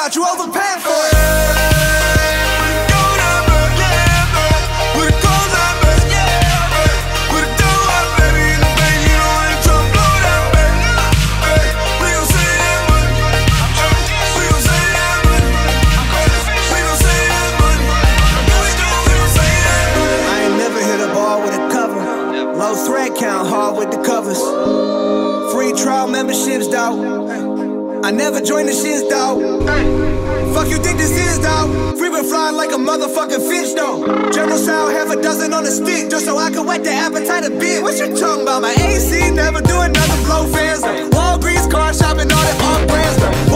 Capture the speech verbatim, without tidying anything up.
about, you overpaying for it. Low thread count, hard with the covers. Free trial memberships, dawg. I never joined the shits, dawg. Fuck you think this is, dawg? Free been flying like a motherfucking fish, though. General sound, half a dozen on a stick, just so I can whet the appetite a bit. What you talking about? My A C never do another blow fans. Walgreens car shopping, all that all brands, though.